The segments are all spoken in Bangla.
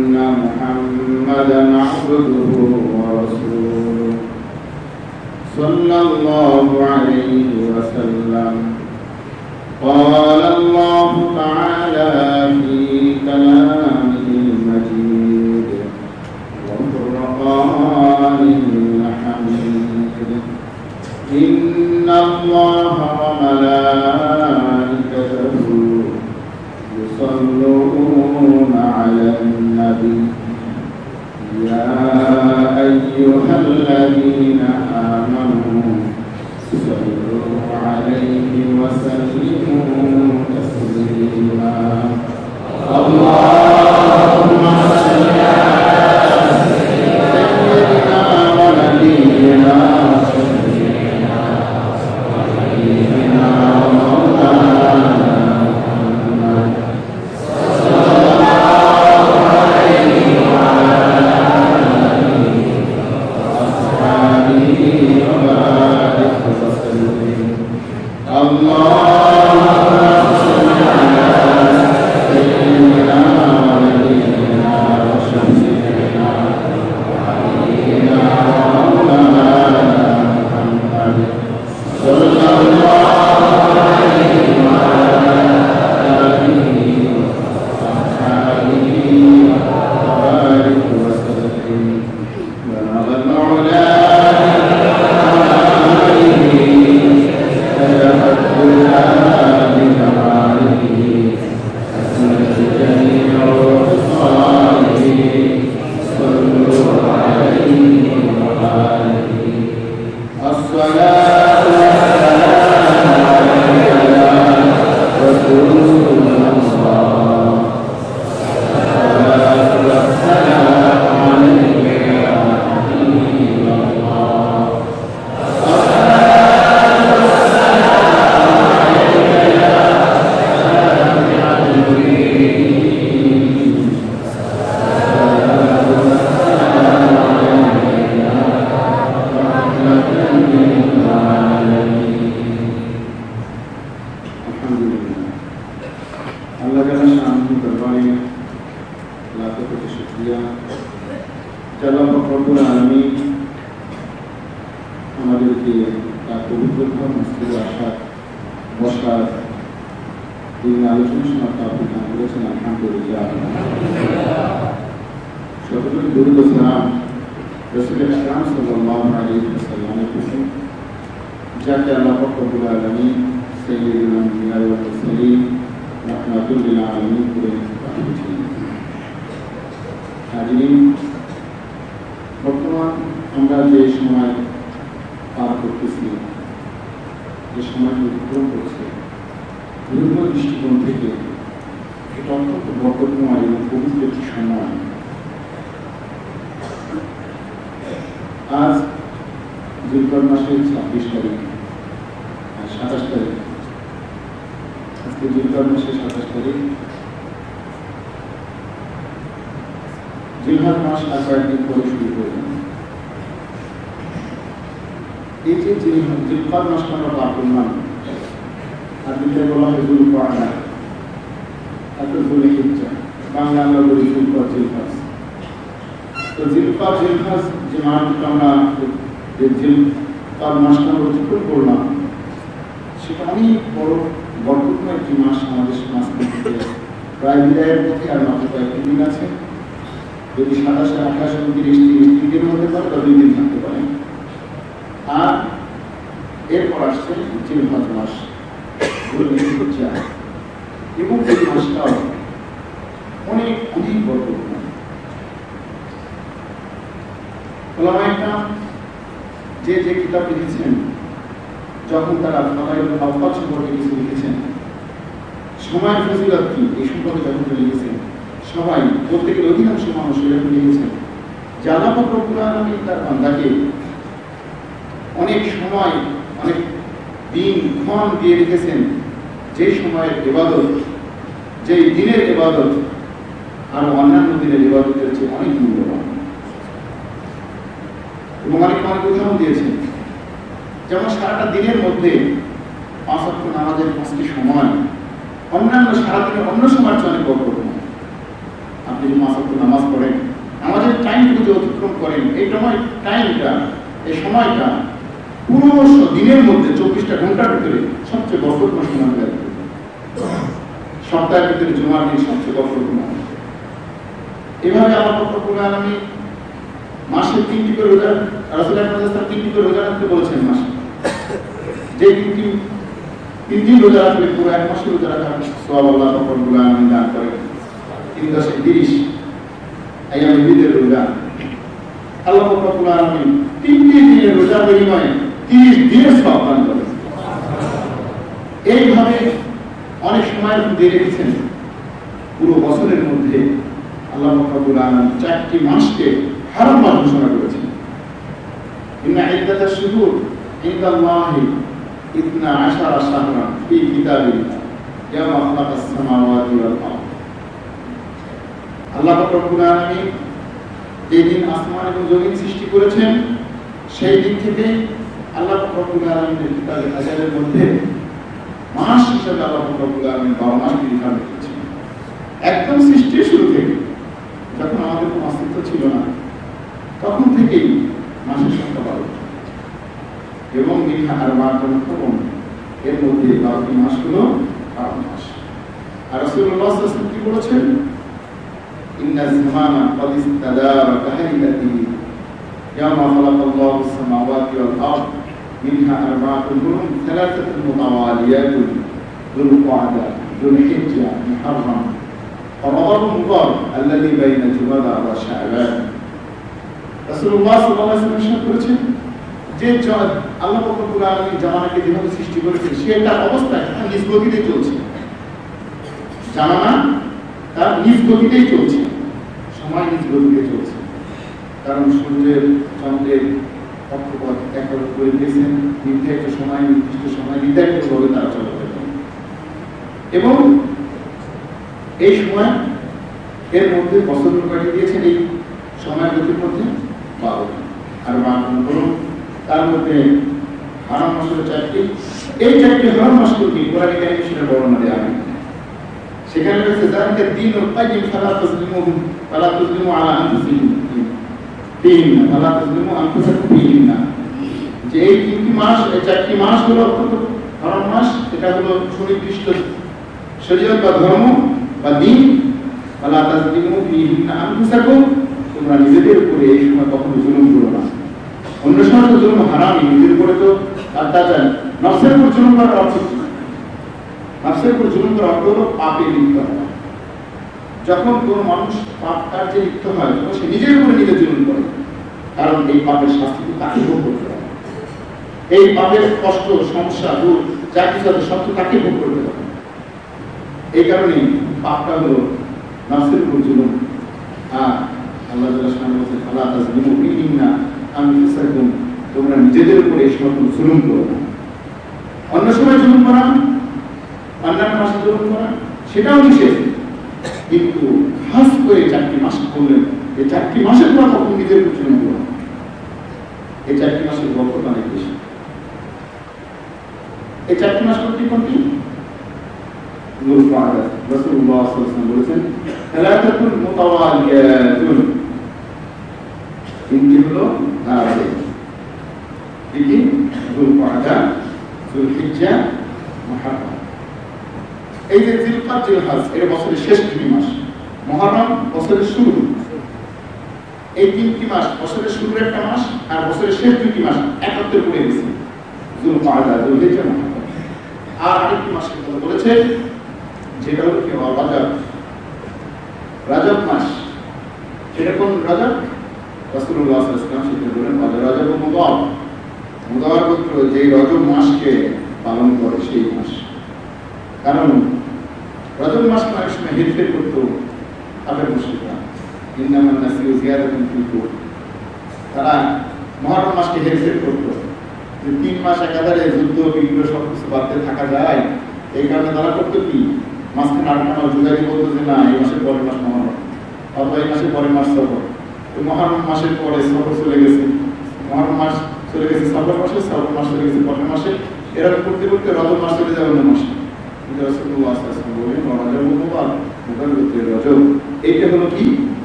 أن محمدا عبده ورسوله صلى الله عليه وسلم. قال الله تعالى في كلامه المجيد وفرقانه الحميد: إن الله وملائكته يصلون على النبي يا أيها الذين آمنوا صلوا عليه وسلموا تسليما. اللهم صل على سيدنا ونبينا وحبيبنا ومولانا محمد صلى الله عليه وعلى آله وأصحابه وبارك وسلم. اللهم صل على سيدنا ونبينا وشفيعنا وحبيبنا ومولانا محمد صلى الله عليه وعلى آله وأصحابه وبارك وسلم. بلغ العلا বর্তমান আমরা যে সময় পার করতেছি, যে সময়টি অতিক্রম করছে, বিভিন্ন দৃষ্টিকোণ থেকে এটা অত্যন্ত বরকতময় এবং পবিত্র একটি সময়। আজ জিলহজ মাসের 26 তারিখ আর 27 তারিখ। আজকে জিলহজ মাসের 27 তারিখ। জিলহজ মাস আর কয়েকদিন পরে শুরু করবেন। এই যে জিলহজ মাসটা আমরা পার করলাম, আর দুইটা বলা হয় যুলকাদা, তারপর যুলহিজ্জা, বাংলা আমরা বলি জিলহজ। তো জিলহজ যে মাসটা আমরা জিলহজ মাসটা আমরা অতিক্রম করলাম, সেটা অনেক বড় বরকতময় একটি মাস। আমাদের সমাজ থেকে প্রায় বিদায়ের পথে আর মাত্র কয়েকটি দিন আছে। যদি 27, 28, 29, 30 দিন হতে পারে বা 2 দিন থাকতে পারে। আর এরপর আসছে জিলহজ মাস, এবং এই মাসটাও অনেক অনেক বরকতময়। ওলামায়ে কেরাম যে যে কিতাব লিখেছেন, যখন তারা ফাদাইলুল আওকাত সম্পর্কে কিছু লিখেছেন, সময়ের ফজিলত কি এই সম্পর্কে যখন লিখেছেন, সবাই বলতে গেলে অধিকাংশ মানুষ এরকম লিখেছেন যে আল্লাহ পাক রব্বুল আলামিন তার বান্দাকে অনেক সময়, অনেক দিন ক্ষণ দিয়ে রেখেছেন, যে সময়ের ইবাদত, যে দিনের ইবাদত আর অন্যান্য দিনের ইবাদতের চেয়ে অনেক মূল্যবান। এবং অনেক উদাহরণ দিয়েছেন, যেমন সারাটা দিনের মধ্যে 5 ওয়াক্ত নামাজের 5টি সময় অন্যান্য সারাদিনের অন্য সময়ের চেয়ে অনেক বরকতময়। যদি 5 ওয়াক্ত নামাজ পড়েন, আমাদের টাইমটুকু যে অতিক্রম করেন, এই সময়টা পুরো দিনের মধ্যে 24টা ঘন্টার ভিতরে সবচেয়ে বরকতময় সময় হয়ে যাবে। সপ্তাহের ভিতরে জুমার দিন সবচেয়ে বরকতময়। এভাবে আল্লাহ রব্বুল আলামিন মাসে 3টি করে রোজা, রাসূলুল্লাহ সাল্লাল্লাহু আলাইহি ওয়াসাল্লাম 3টি করে রোজা রাখতে বলেছেন মাসে। যে 3 দিন রোজা রাখলে পুরো এক মাসে রোজা রাখার সওয়াব আল্লাহ রব্বুল আলামিন দান করেন। 3-10-30 আইয়ামে ঈদের রোজা আল্লাহ রব্বুল আলামিন 3টি দিনের রোজার বিনিময়ে 30 দিনের সওয়াব দান করেন। এইভাবে অনেক সময় দিয়ে রেখেছেন। পুরো বছরের মধ্যে আল্লাহ রব্বুল আলামিন 4টি মাসকে হারাম মাস ঘোষণা করেছেন। ইন্না ইদ্দাতাশ শুহুর ইনদাল্লাহি 12 শাহরান ফি কিতাবিল্লাহ ইয়াওমা খালাকাস সামাওয়াতি ওয়াল আরদ। আল্লাহ রব্বুল আলামিন যেদিন আসমান এবং জমিন সৃষ্টি করেছেন, সেই দিন থেকে আল্লাহ রব্বুল আলামিনের কিতাবে আজালের মধ্যে মাস হিসেবে আল্লাহ রব্বুল আলামিন 12 মাস নির্ধারণ করেছেন। একদম সৃষ্টির শুরু থেকে, যখন আমাদের কোনো অস্তিত্ব ছিল না, তখন থেকেই মাসের সংখ্যা 12 এবং মিনহা আরবাআতুন হুরুম, এর মধ্যে 12টি মাস হলো হারাম মাস। আর রাসূলুল্লাহ সাল্লাল্লাহু আলাইহি ওয়াসাল্লাম কি বলেছেন? ইন্না যামানা ক্বাদ ইসতাদারা কাহাইয়াতিহি ইয়াওমা খালাকাল্লাহু আস-সামাওয়াতি ওয়াল আরদ মিনহা আরবাআতুন হুরুম সালাসাতুন মুতাওয়ালিয়াতুন যুল ক্বাদা যুল হিজ্জা মুহররম রমাদান মুবারক আল্লাযী বাইনা জুমাদা ওয়া শাবান। রাসূলুল্লাহ সাল্লাল্লাহু আলাইহি ওয়াসাল্লাম করেছেন যে আল্লাহ রব্বুল আলামিন জামানাকে যেভাবে সৃষ্টি করেছেন, সেটা অবস্থায় তার নিজ গতিতে চলছে। জামানা তার নিজ গতিতেই চলছে, সময় নিজ গতিতে চলছে। কারণ সূর্যের চন্দ্রের কক্ষপথ একবার করে দিয়েছেন, নির্ধারিত সময় নির্দিষ্ট সময় নির্ধারিতভাবে তারা চলাচল করে। এবং এই সময় এর মধ্যে বছর কাটিয়ে দিয়েছেন এই সময় গতির মধ্যে 12। আর 12 হলো তার মধ্যে হারাম মাস হলো 4টি। এই 4টি হারাম মাসগুলোকে কোরআন কারীমে সেটা বর্ণনা দেওয়া হয়। সেখানে রয়েছে যালিকা দ্বীনুল কাইয়্যিম ফালা তুযলিমু আলা আনফুসিকুম ফীহিন্না ফালা তুযলিমু আনফুসাকুম ফীহিন্না। যে এই 3টি মাস, এই 4টি মাস হলো হারাম মাস। এটা হলো সুনির্দিষ্ট শরীয়ত বা ধর্ম বা দ্বীন। ফালা তুযলিমু ফীহিন্না আনফুসাকুম, তোমরা নিজেদের উপরে এই সময় কখনো জুলুম করো না। অন্য সময় তো জুলুম হারামই, নিজের উপরে তো অত্যাচার। নফসের উপর জুলুম করার অর্থ কি? নফসের উপর জুলুম করার অর্থ হলো পাপে লিপ্ত হওয়া। যখন কোনো মানুষ পাপ কার্যে লিপ্ত হয়, তখন সে নিজের উপরে নিজে জুলুম করে। কারণ এই পাপের শাস্তি তো তাকে ভোগ করতে হবে। এই পাপের কষ্ট, সমস্যা, দূর যা কিছু আছে সব তো তাকে ভোগ করতে হবে। এই কারণে পাপটা হলো নফসের উপর জুলুম। আর আল্লাহ তাআলা বলেছেন ফালা তাযলিমু ফীহিন্না আনফুসাকুম, তোমরা নিজেদের উপরে এই সময় জুলুম করো না। অন্য সময় জুলুম করা, অন্যান্য মাসে জুলুম করা সেটাও নিষেধ, কিন্তু খাস করে 4টি মাস বললেন। এই 4টি মাসের পর কখন নিজের উপর জুলুম করো না। এই 4টি মাসের বরকত অনেক বেশি। এই 4টি মাস কোনটি? যুলকাদা। রাসূলুল্লাহ সাল্লাল্লাহু আলাইহি ওয়াসাল্লাম বলেছেন সালাসাতুন মুতাওয়ালিয়াতুন, 3টি হলো ধারাবাহিক। কি? যুলকাদা, যুলহিজ্জা, মুহররম। এই যে জিলকাদ, জিলহজ এর বছরের শেষ 3 মাস, মুহররম বছরের শুরু। এই 3টি মাস বছরের শুরুর একটা মাস আর বছরের শেষ 2টি মাস একত্রে পড়ে গেছে, যুলকাদা, যুলহিজ্জা, মুহররম। আর আরেকটি মাসের কথা বলেছে, যেটা হলো কি রজব। রজব মাস, সেটা কোন রজব? রাসূলুল্লাহ সাল্লাল্লাহু আলাইহি ওয়াসাল্লাম সেটা বলেন রজব মুদার। মুদার গোত্র যে রজব মাসকে পালন করে সেই মাস। কারণ রজব মাস অনেক সময় হেরফের করতো কাফের মুশরিকরা। ইন্নামান নাসিউ জিয়াদাতুন ফিল কুফর, তারা মুহররম মাসকে হেরফের করতো যে 3 মাস একাধারে যুদ্ধ বিগ্রহ সবকিছু বাদতে থাকা যায়। এই কারণে তারা করতো কি, মাঝখানে 8টা মাস জুলাইতে বলতো যে না এই মাসের পরের মাস মুহররম, অথবা এই মাসের পরের মাস সফর। তো মুহররম মাসের পরে সফর চলে গেছে, মুহররম মাস চলে গেছে সফর মাসে, সফর মাস চলে গেছে পরের মাসে, এরকম করতে করতে রজব মাস চলে যাবে অন্য মাসে। কিন্তু রাসূলুল্লাহ সাল্লাল্লাহু আলাইহি ওয়াসাল্লাম বলেন রজব মুবারক, মুবারক রজব। এইটা হলো কি,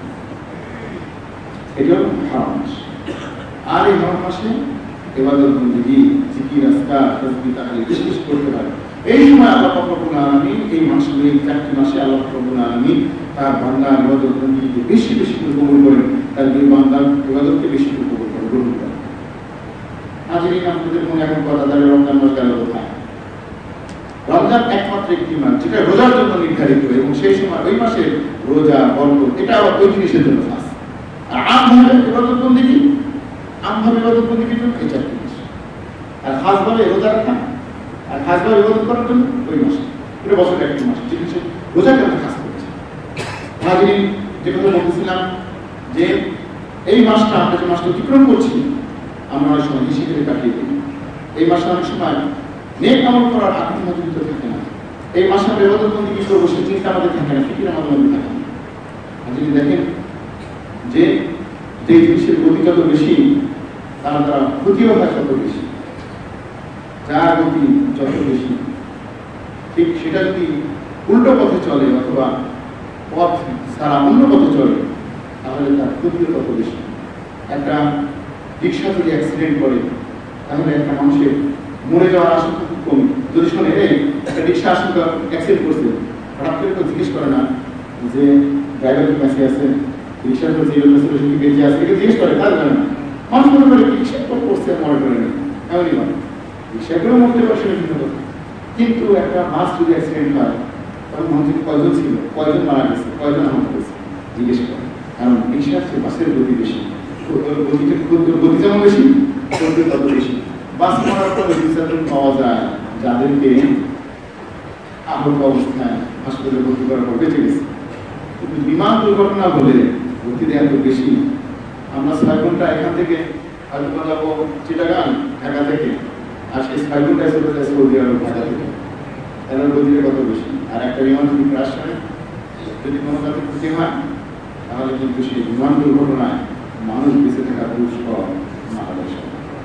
এটা হলো হারাম মাস। আর এই হারাম মাসে ইবাদত বন্দেগী, জিকির, আজকার, তাসবিহ, তাহলিল বেশি বেশি করতে পারে। এই সময় আল্লাহ পাক রব্বুল আলামিন এই মাসে, এই 4টি মাসে আল্লাহ পাক রব্বুল আলামিন তার বান্দার ইবাদত বন্দেগীকে বেশি বেশি করে কবুল করেন, তার এই বান্দার ইবাদতকে বেশি করে কবুল করেন, গ্রহণ করেন। হাজিরিন, আপনাদের মনে এখন কথা দাঁড়িয়ে রমজান মাস গেল কোথায়? রমজান একমাত্র একটি মাস যেটা রোজার জন্য নির্ধারিত, এবং সেই সময় ওই মাসে রোজা, বরকত এটা আবার ওই জিনিসের জন্য খাস। আর আমভাবে ইবাদত বন্দেগী, আমভাবে ইবাদত বন্দেগীর জন্য এই 4টি মাস, আর খাসভাবে রোজা রাখা আর খাসভাবে ইবাদত করার জন্য ওই মাসে। এটা বছরের একটি মাস, ঠিক আছে? রোজাকে আমরা খাস করেছি। হাজিরিন, যে কথা বলতেছিলাম যে এই মাসটা আমরা যে মাসটা অতিক্রম করছি, আমরা অনেক সময় হিসেবে কাটিয়ে দিই। এই মাসে অনেক সময় নেক আমল করার আগ্রহ মজুদ থাকে না। এই মাসে আমরা ইবাদত বন্দেগী করবো সেই চিন্তা আমাদের থাকে না, ফিকির আমাদের মধ্যে থাকে না। হাজিরিন, দেখেন যে যে জিনিসের গতি যত বেশি, তার দ্বারা ক্ষতিও হয় তত বেশি। যার গতি যত বেশি, ঠিক সেটা যদি উল্টো পথে চলে অথবা পথ ছাড়া অন্য পথে চলে, তাহলে তার ক্ষতিও তত বেশি। একটা রিক্সা যদি অ্যাক্সিডেন্ট করে, তাহলে একটা মানুষের মরে যাওয়ার আশঙ্কা খুব কম। যদি শোনে একটা রিক্সা আশঙ্কা অ্যাক্সিডেন্ট করছে, হঠাৎ করে কেউ জিজ্ঞেস করে না যে ড্রাইভার কি কাছে আছে, রিক্সার যে সে কি বেঁচে আছে, এটা জিজ্ঞেস করে, তার জানে না। মানুষ মনে করে রিক্সা করছে, মনে করে নেই, এমনই মানে রিক্সাগুলো মরতে পারে, সেটা ভিন্ন কথা। কিন্তু একটা বাস যদি অ্যাক্সিডেন্ট হয়, তখন মানুষের কয়জন ছিল, কয়জন মারা গেছে, কয়জন আহত হয়েছে জিজ্ঞেস করে। কারণ রিক্সার চেয়ে বাসের গতি বেশি, গতি যেমন বেশি, গতি তত বেশি। বাস মারার পরে বিচারণ পাওয়া যায় যাদেরকে আহত অবস্থায় হাসপাতালে ভর্তি করার পর বেঁচে গেছে। কিন্তু বিমান দুর্ঘটনা হলে গতিতে এত বেশি, আমরা 6 ঘন্টা এখান থেকে হয়তো যাবো চিটাগাং ঢাকা থেকে, আর সেই 6 ঘন্টায় চলে যায় সৌদি আরব ঢাকা থেকে। তাদের গতিটা কত বেশি। আর একটা বিমান যদি ক্রাশ হয়, যদি কোনো তাদের ক্ষতি হয়, তাহলে কিন্তু সেই বিমান দুর্ঘটনায় মানুষ বেঁচে থাকা দুষ্কর, মারা যায়।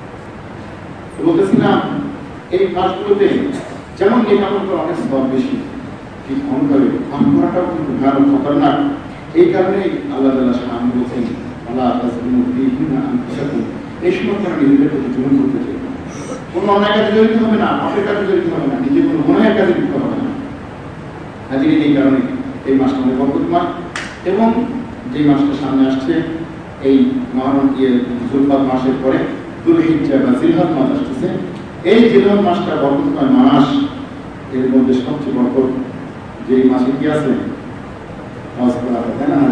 বলতেছিলাম এই মাসগুলোতে যেমন নেক আমল করা অনেক সওয়াব বেশি, ঠিক অনুভাবে পাপ করাটাও কিন্তু ভয়ানক খতরনাক। এই কারণেই আল্লাহ তাআলা সামনে বলছেন, আল্লাহ তাসবিহু ফীহিন্না আনফুসাকুম, এই সময় আপনারা নিজেদের প্রতি জুলুম করতে চাইবেন। কোনো অন্যায় কাজে জড়িত হবে না, পাপের কাজে জড়িত হবে না, নিজে কোনো গুনাহের কাজে লিপ্ত হবে না। হাজিরিন, এই কারণে এই মাসটা অনেক বরকতময়। এবং যে মাসটা সামনে আসছে, এই মহরম যুলকাদ মাসের পরে যুলহিজ্জা বা জিলহজ মাস আসতেছে। এই জিলহজ মাসটা বরকতময় মাস। এর মধ্যে সবচেয়ে বরকত যে মাসে কি আছে, হজ করা, তাই না?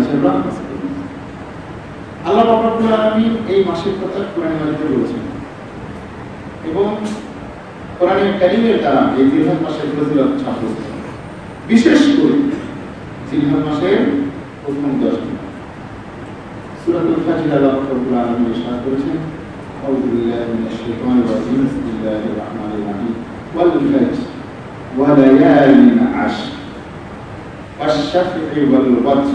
আল্লাহ পাক রব্বুল আলামিন এই মাসের কথা কোরআনে মাজিদে বলেছেন, এবং কোরআনে কারীমের দ্বারা এই জিলহজ মাসের ফজিলত ছাপিয়েছে। বিশেষ করে জিলহজ মাসের প্রথম 10 দিন সূরাতুল ফাজর আল্লাহ পাক রব্বুল আলামিন ইরশাদ করেছেন, আউযু বিল্লাহি মিনাশ শাইতানির রাজীম, বিসমিল্লাহির রাহমানির রাহিম, ওয়াল ফাজর ওয়া লায়ালিন আশর ওয়াশ-শাফঈ ওয়াল ওয়াতর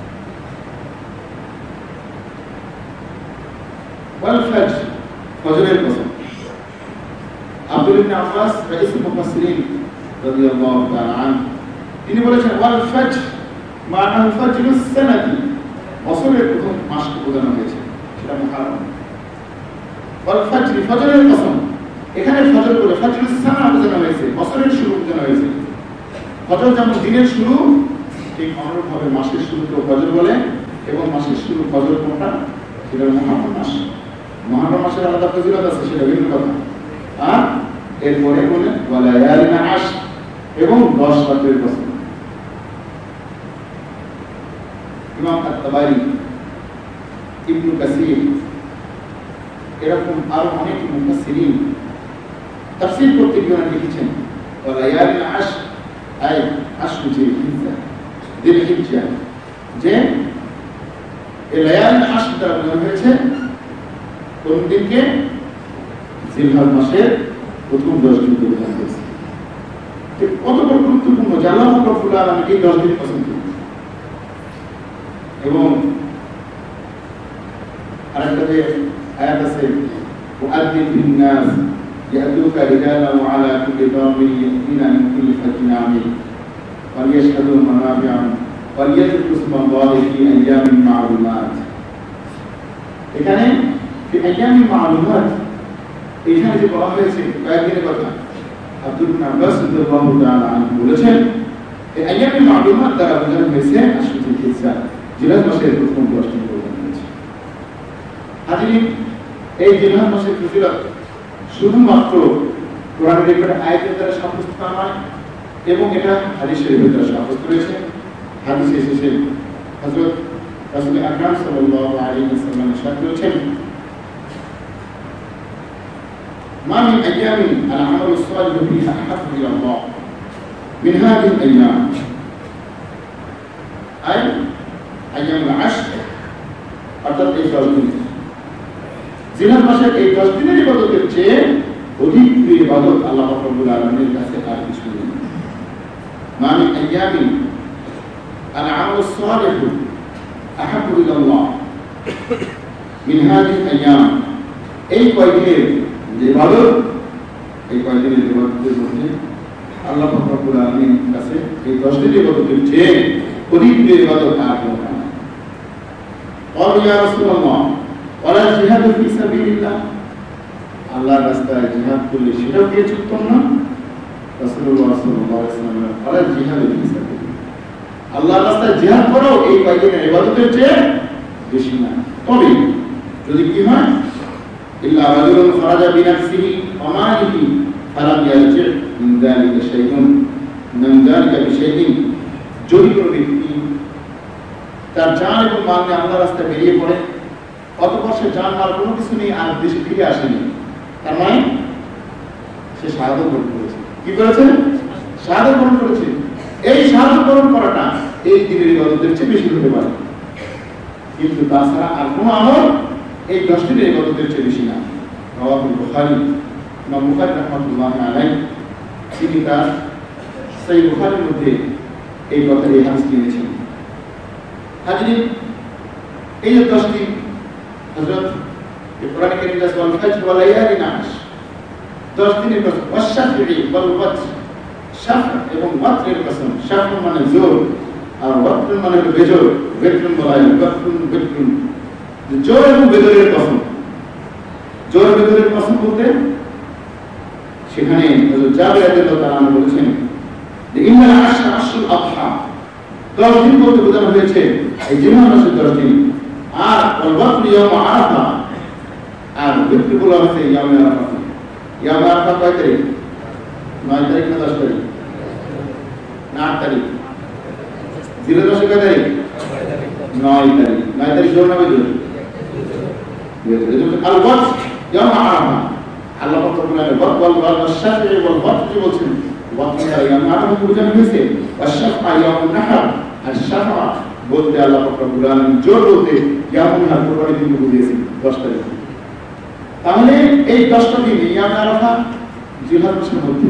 ওয়াল ফাজর, ফজরের কসম। আব্দুল ইবনে আব্বাস রাইসুল মুফাসসিরিন রাদিয়াল্লাহু তাআলা আনহু তিনি বলেছেন, ওয়াল ফাজর মা'নাহু ফাজরুস সানাতি, বছরের প্রথম মাসকে বোঝানো হয়েছে, সেটা মুহররম। ওয়াল ফাজর, ফজরের কসম, এখানে ফজর বলে ফাজরুস সানা বোঝানো হয়েছে, বছরের শুরু বোঝানো হয়েছে। ফজর যেমন দিনের শুরু, ঠিক অনুরূপভাবে মাসের শুরুকেও ফজর বলে, এবং মাসের শুরু ফজর কোনটা, সেটা মুহররম মাস। মুহররম মাসের আলাদা ফজিলত আছে, সেটা ভিন্ন কথা। আর এরপরে বলে ওয়া লায়ালিন আশর, এবং 10 রাতের কসম। ইমাম আত-তাবারি, ইবনে কাসির, এরকম আরো অনেক মুফাসসিরিন তাফসীর করতে গিয়ে লিখেছেন, ওয়া লায়ালিন আশর আই আশরু জিলহিজ্জা, যে এই লায়ালিন আশর দ্বারা বোঝানো হয়েছে কোন দিনকে, জিলহজ মাসের প্রথম 10 দিনকে বোঝানো হয়েছে। কত বড় গুরুত্বপূর্ণ যে আল্লাহ রাব্বুল আলামিন এই 10 দিন পছন্দ করেন। এবং আরেকটা যে আয়াত আছে, ওয়াআযিন বিন-নাস ইয়াতুকা রিজালান ওয়া আলা কুল্লি দামিন ইয়াতিনা মিন কুল্লি ফাজ্জিন আমিক ওয়া লিয়াশহাদু মানাফি'a ওয়ালিয়াযকুরু ইসমাল্লাহি ফি আইয়ামিন মা'লুমাত। এখানে ফি আইয়ামিন মা'লুমাত এখানে যে বলা হয়েছে কয়েকদিনের কথা, আব্দুল ইবনে আব্বাস রাদিয়াল্লাহু তাআলা আনহু বলেছেন এই আইয়ামিন মা'লুমাত দ্বারা বোঝানো হয়েছে আশুরা হিজ্জা, জিলহজ মাসের প্রথম 10 দিন বোঝানো হয়েছে। হাজিরিন, এই জিলহজ মাসের ফজিলত শুধুমাত্র কোরআনের একটা আয়াতের দ্বারা সাব্যস্ত নয়, এবং এটা হাদিস শরীফের দ্বারা সাব্যস্ত হয়েছে। হাদিসে এসেছে হযরত রাসূল আকরাম সাল্লাল্লাহু আলাইহি ওয়াসাল্লাম ইরশাদ করেছেন, মা মিন আইয়ামিন আল আমালু সালিহু ফিহা আহাব্বু ইলা আল্লাহ মিন হাযিহিল আইয়াম, আই আইয়ামুল আশর, অর্থাৎ এই 10 দিন। জিলহজ মাসের এই 10 দিনের ইবাদতের চেয়ে অধিক প্রিয় ইবাদত আল্লাহ রাব্বুল আলামিনের কাছে আর কিছু নেই। মা মিন আইয়ামিন আল আমালু সালিহু আহাব্বু ইলা আল্লাহ মিন হাযিহিল আইয়াম, এই কয়দিনের যে ইবাদত, এই কয়দিনের ইবাদতের মধ্যে আল্লাহ রাব্বুল আলামিনের কাছে এই 10 দিনের ইবাদতের চেয়ে অধিক প্রিয় ইবাদত আর কোনো নেই। ক্বালু ইয়া রাসূলুল্লাহ ওয়ালা জিহাদু ফি সাবিলিল্লাহ, আল্লাহর রাস্তায় জিহাদ করলে সেটাও কি উত্তম না? রাসূলুল্লাহ সাল্লাল্লাহু আলাইহি ওয়াসাল্লাম ওয়ালা জিহাদু ফি সাবিলিল্লাহ, আল্লাহর রাস্তায় জিহাদ করো এই কয়েকদিনের ইবাদতের চেয়ে বেশি না। তবে যদি কি হয়, ইল্লা রাজুলুন খারাজা বিনাফসিহি ওয়া মালিহি ফালাম ইয়ারজি মিন যালিকা শাইউন মিন যালিকা বিশাইইন, যদি কোনো ব্যক্তি তার জান এবং মাল নিয়ে আল্লাহর রাস্তায় বেরিয়ে পড়ে, অতঃপর সে জান মাল কোনো কিছু নেই আর দেশে ফিরে আসেনি, তার মানে সে শাহাদাত বরণ করেছে। কি করেছে? শাহাদাত বরণ করেছে। এই শাহাদাত বরণ করাটা এই দিনের ইবাদতের চেয়ে বেশি হতে পারে, কিন্তু তাছাড়া আর কোনো আমল এই 10 দিনের ইবাদতের চেয়ে বেশি না। রাওয়াহুল বুখারী, ইমাম বুখারী রাহমাতুল্লাহি আলাইহি তিনি তার সহিহ বুখারীর মধ্যে এই কথা এই হাদিসটি এনেছেন। হাজিরিন, এই যে 10 দিন হযরত কোরআন কারীম বলেছে ওয়াল ফাজর ওয়া লায়ালিন আশ, 10 দিনের কসম, ওয়াশ-শাফঈ ওয়াল ওয়াতর, শাফ এবং ওয়াতরের কসম। শাফ মানে জোর আর ওয়াতর মানে বেজোর, বেতরুন বলা হয়, বেতরুন জোর এবং বেজোরের কসম। জোর বেজোরের কসম বলতে সেখানে হযরত জাবির রাদিয়াল্লাহু তাআলা বলেছেন যে ইন্নাল আশরা আশরুল আদহা, 10 দিন বলতে বোঝানো হয়েছে এই জিলহজ মাসের 10 দিন। আর ওয়াল ওয়াতর ইয়াউম আরাফা, আর বিক্রি বলা হয়েছে ইয়াউম আরাফা। ইয়াউম আরাফা কয় তারিখ? 9 তারিখ না 10 তারিখ না 8 তারিখ? জিলহজ মাসের কয় তারিখ? 9 তারিখ। 9 তারিখ জোর না বেজোর? বেজোর। আল ওয়াতর ইয়াউম আরাফা, আল্লাহ রাব্বুল আলামিন ওয়াশ-শাফঈ ওয়াল ওয়াতর বলছেন, ওয়াতর ইয়াউম আরাফা বোঝানো হয়েছে, ওয়াশ-শাফআ ইয়াউম নাহর, আর শাফআ বলতে আল্লাহ রাব্বুল আলামিন জোর বলতে ইয়াউম নাহর কোরবানির দিন বুঝিয়েছেন 10 তারিখ। তাহলে এই 10টা দিন ইয়াউম আরাফা জিলহজ মাসের মধ্যে,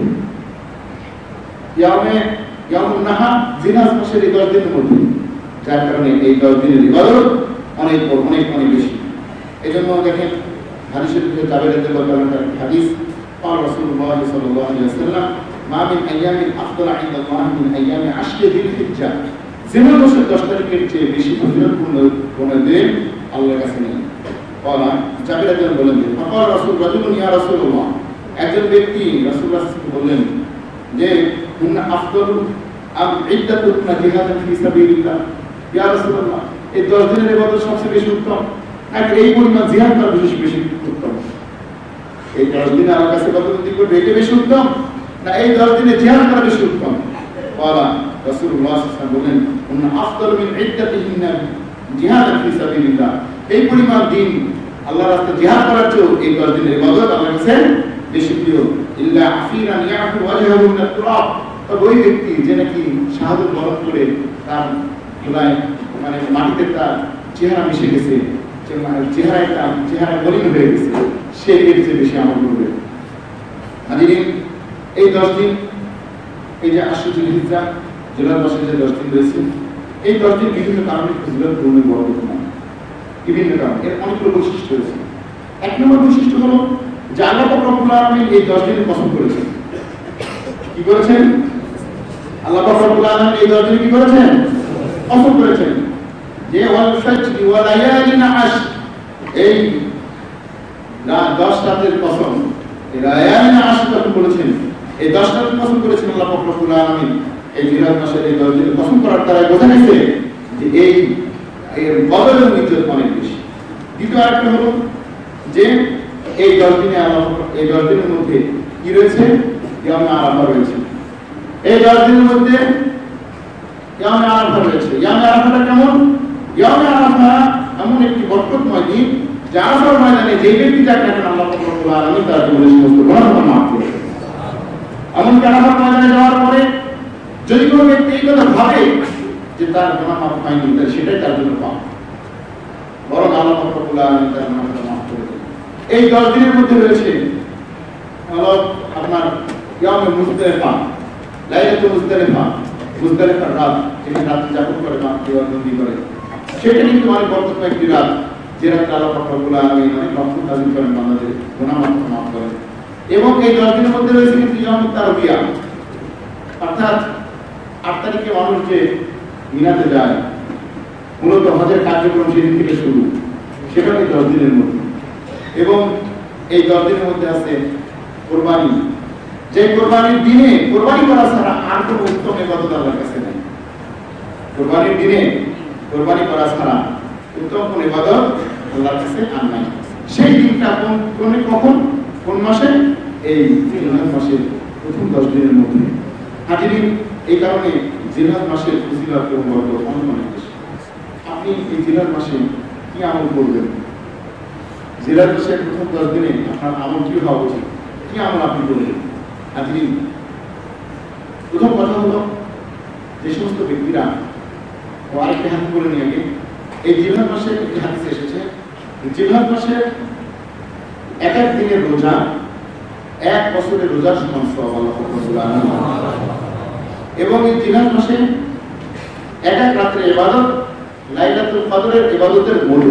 ইয়াউম নাহর জিলহজ মাসের এই 10 দিনের মধ্যে, যার কারণে এই 10 দিনের ইবাদত অনেক অনেক অনেক বেশি। এজন্য দেখেন হাদিসের ভিতরে জাবের রাদিয়াল্লাহু তাআলার হাদিস, قال رسول الله صلى الله عليه وسلم ما من ايام افضل عند الله من ايام عشر ذي الحجه, জিলহজ মাসের 10 তারিখের চেয়ে বেশি ফজিলতপূর্ণ কোন দিন আল্লাহর কাছে নেই। قال জাবের রাদিয়াল্লাহু বলেন, فقال رسول رجل يا رسول الله, একজন ব্যক্তি রাসূলুল্লাহ সাল্লাল্লাহু আলাইহি ওয়াসাল্লাম বললেন যে হুন আফদল আম ইদ্দাতুন জিহাদান ফি সাবিলিল্লাহ, ইয়া রাসূলুল্লাহ এই 10 দিনের ইবাদত সবচেয়ে বেশি উত্তম নাকি এই পরিমাণ জিহাদ করা বেশি উত্তম? এই 10 দিন আল্লাহর কাছে কত দিন করবে এটা বেশি উত্তম না এই 10 দিনে জিহাদ করা বেশি উত্তম? বলা রাসূলুল্লাহ সাল্লাল্লাহু আলাইহি ওয়াসাল্লাম বলেন, হুন আফদল মিন ইদ্দাতিহিন্না জিহাদান ফি সাবিলিল্লাহ, এই পরিমাণ দিন আল্লাহর রাস্তায় জিহাদ করার চেয়ে এই 10 দিনের ইবাদত আল্লাহর কাছে বেশি প্রিয়। ইল্লা আফিরান ইয়াফু ওয়াজহাহু মিন আত-তুরাব, তবে ওই ব্যক্তি যে নাকি শাহাদাত বরণ করে তার গলায় মানে মাটিতে তার চেহারা মিশে গেছে, চেহারা মলিন হয়ে গেছে, সে এর চেয়ে বেশি আমল করবে। হাজিরিন, এই 10 দিন, এই যে আশুরা জিলহিজ্জা জিলহজ মাসের যে 10 দিন রয়েছে, এই 10 দিন বিভিন্ন কারণে ফজিলতপূর্ণ বরকত নয়, বিভিন্ন কারণ, এর অনেকগুলো বৈশিষ্ট্য রয়েছে। 1 নম্বর বৈশিষ্ট্য হলো যে আল্লাহ রাব্বুল আলামিন এই 10 দিনের কসম করেছেন। কি করেছেন? আল্লাহ রাব্বুল আলামিন এই 10 দিনে কি করেছেন? কসম করেছেন যে ওয়াল ফাজরি ওয়া লায়ালিন আশর, এই 10 রাতের কসম, এই লায়ালিন আশর যখন বলেছেন, এই 10 রাতের কসম করেছেন আল্লাহ পাক রব্বুল আলামিন। এই জিলহজ মাসের এই 10 দিনের কসম করার দ্বারা বোঝা গেছে যে এই বদরের ইজ্জত অনেক বেশি। দ্বিতীয় আরেকটা হলো যে এই 10 দিনে এই 10 দিনের মধ্যে কি রয়েছে? ইয়ামে আরাফা রয়েছে। এই 10 দিনের মধ্যে ইয়ামে আরাফা রয়েছে। ইয়ামে আরাফাটা কেমন? ইয়ামে আরাফা এমন একটি বরকতময় দিন যে আরাফার ময়দানে যে ব্যক্তি যাকে এখন আল্লাহ পাক রব্বুল আলামিন তার জীবনের সমস্ত গুনাহ মাফ করে দেন। এমনকি আরাফার ময়দানে যাওয়ার পরে যদি কোনো ব্যক্তি এই কথা ভাবে যে তার গুনাহ মাফ হয়নি, তাহলে সেটাই তার জন্য পাপ, বরং আল্লাহ পাক রব্বুল আলামিন তার গুনাহটা মাফ করে দেন। এই 10 দিনের মধ্যে রয়েছে হলো আপনার ইয়ামে মুজদালিফা, লাইলাতুল মুজদালিফা, মুজদালিফার রাত, যেখানে রাত্রি যাপন করে বন্দী করে, সেটা কিন্তু অনেক বরকতময় একটি রাত, যে রাতে আল্লাহ পাক রব্বুল আলামিন অনেক রহমত নাযিল করেন, বান্দাদের গুনাহ মাফ করেন। এবং এই 10 দিনের মধ্যে রয়েছে কিন্তু ইয়ামুত তারবিয়া, অর্থাৎ 8 তারিখে মানুষ যে মিনাতে যায়, মূলত হজের কার্যক্রম সেদিন থেকে শুরু, সেটা এই 10 দিনের মধ্যে। এবং এই 10 দিনের মধ্যে আছে কোরবানি, যে কোরবানির দিনে কোরবানি করা ছাড়া আর কোনো উত্তম ইবাদত আল্লাহর কাছে নেই। কোরবানির দিনে কোরবানি করা ছাড়া উত্তম কোন ইবাদত আল্লাহর কাছে আর নাই। সেই দিনটা কখন, কোন মাসে? এই জিলহজ মাসের প্রথম 10 দিনের মধ্যে। হাজিরিন, এই কারণে জিলহজ মাসের ফজিলত এবং বরকত অনেক বেশি। আপনি এই জিলহজ মাসে কি আমল করবেন? জিলহজ মাসের প্রথম 10 দিনে আপনার আমল কি হওয়া উচিত? কি আমল আপনি করবেন? হাজিরিন, প্রথম কথা হলো যে সমস্ত ব্যক্তিরা, আরেকটি হাত করে নিয়ে আগে, এই জিলহজ মাসের একটি হাদিস এসেছে, জিলহজ মাসের এক এক দিনের রোজা 1 বছরের রোজার সমান সওয়াব আল্লাহ রাব্বুল আলামিন। এবং এই জিলহজ মাসে এক এক রাতের ইবাদত লাইলাতুল কদরের ইবাদতের মূল,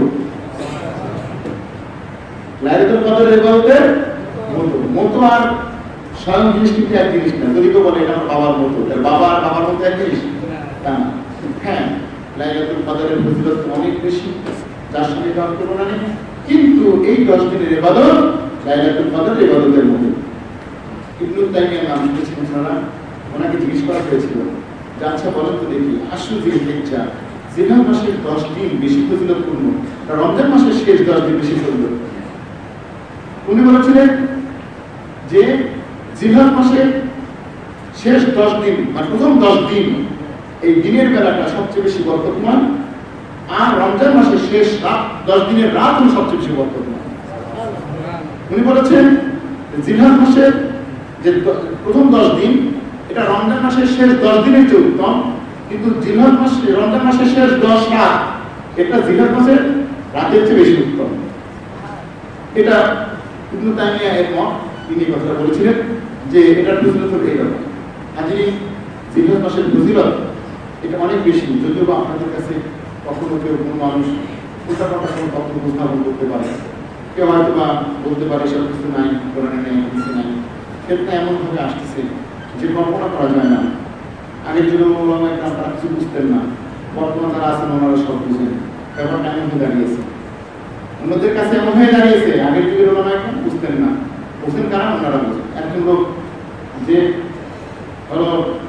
লাইলাতুল কদরের ইবাদতের মতো আর স্বয়ং জিনিস কিন্তু এক জিনিস না। যদি কেউ বলে এটা আমার বাবার মতো, তার বাবার মতো এক জিনিস তা না। হ্যাঁ, লাইলাতুল কদরের ফজিলত অনেক বেশি, যার সঙ্গে কারণ তুলনা নেই, কিন্তু এই 10 দিনের ইবাদত লাইলাতুল কদরের ইবাদতের মতো। ইবনে তাইমিয়ার নাম শুনেছেন আপনারা? ওনাকে জিজ্ঞেস করা হয়েছিল যে আচ্ছা বলেন তো দেখি, আশু জিলহিজ্জা, জিলহজ মাসের 10 দিন বেশি ফজিলতপূর্ণ না রমজান মাসের শেষ 10 দিন বেশি ফজিলত? উনি বলেছিলেন যে জিলহজ মাসের শেষ 10 দিন, মানে প্রথম 10 দিন, এই দিনের বেলাটা সবচেয়ে বেশি বরকতময়, আর রমজান মাসের শেষ 10 দিনের রাত হলো সবচেয়ে বেশি বরকতময়। উনি বলেছেন জিলহজ মাসের যে প্রথম 10 দিন, এটা রমজান মাসের শেষ 10 দিনের চেয়ে উত্তম, কিন্তু জিলহজ মাসে রমজান মাসের শেষ 10 রাত, এটা জিলহজ মাসের রাতের চেয়ে বেশি উত্তম। এটা ইবনে তাইমিয়া এর মত, তিনি কথা বলেছিলেন যে এটার ফজিলত হলো এইরকম। হাজিরিন, জিলহজ মাসের ফজিলত এটা অনেক বেশি, যদিও বা আপনাদের কাছে কখনো কেউ কোনো মানুষ উল্টাপাল্টা কোনো তথ্য উপস্থাপন করতে পারে, কেউ হয়তো বা বলতে পারে সব কিছু নাই, কোরআনে নেই, কিছু নাই, ক্ষেত্রে এমনভাবে আসতেছে যে কল্পনা করা যায় না। আগের যুগের ওলামায়ে কেরাম তারা কিছু বুঝতেন না, বর্তমানে যারা আছেন ওনারা সব বুঝেন। ব্যাপারটা এমন হয়ে দাঁড়িয়েছে, অন্যদের কাছে এমন হয়ে দাঁড়িয়েছে, আগের যুগের ওলামায়ে কেরাম বুঝতেন না, বুঝেন কারা? ওনারা বুঝেন। একজন লোক যে হলো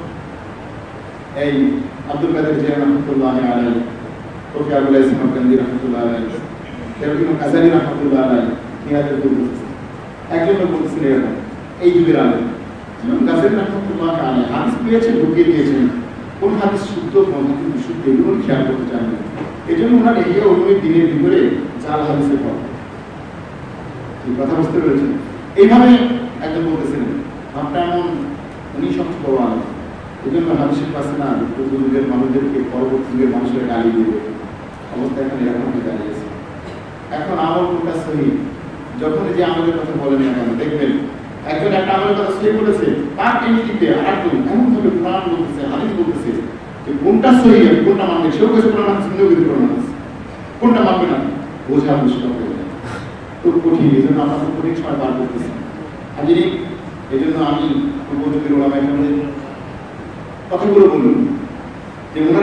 এই আব্দুল কাদের জিলানী রাহমাতুল্লাহি আলাইহি, কফি আবুল ইসলাম কান্দি রাহমাতুল্লাহি আলাইহি, ইবনে কাজালি রাহমাতুল্লাহি আলাইহি, নিয়াতের বলতেছে, একজন লোক বলতেছিলেন এরকম, এই যুগের আলেম ইমাম গাযযালী রাহমাতুল্লাহি আলাইহি হাদিস পেয়েছেন, ঢুকিয়ে দিয়েছেন, কোন হাদিস শুদ্ধ কোন হাদিস বিশুদ্ধ এগুলো খেয়াল করতে চান না। এই জন্য ওনার এই অনুমতি দিনের ভিতরে জাল হাদিসের পড়া, এই কথা বুঝতে পেরেছেন? এইভাবে একজন বলতেছিলেন, আপনার এমন উনি সবচেয়ে বড় আলেম, এই জন্য হাদিসের কাছে না পূর্ব যুগের মানুষদেরকে পরবর্তী যুগের মানুষের গালি দেবে অবস্থা এখন এরকম হয়ে দাঁড়িয়েছে। এখন আমল কোনটা সহি, যখন যে আমলের কথা বলেন না কেন, দেখবেন একজন একটা আমলের কথা সহি বলেছে, তার এমনিতে আরেকজন এমন ভাবে কোরআন বলতেছে, হাদিস বলতেছে যে কোনটা সহি আর কোনটা মানবে, সেও কিছু কোরআন হাদিস, সেও কিছু কোরআন হাদিস, কোনটা মানবে না বোঝা মুশকিল হয়ে যায়, খুব কঠিন। এই জন্য আমরা খুব কঠিন সময় পার করতেছি। হাজিরিন, এই জন্য আমি পূর্ব যুগের ওলামায়ে কেরামের কথাগুলো বলুন যে ওনারা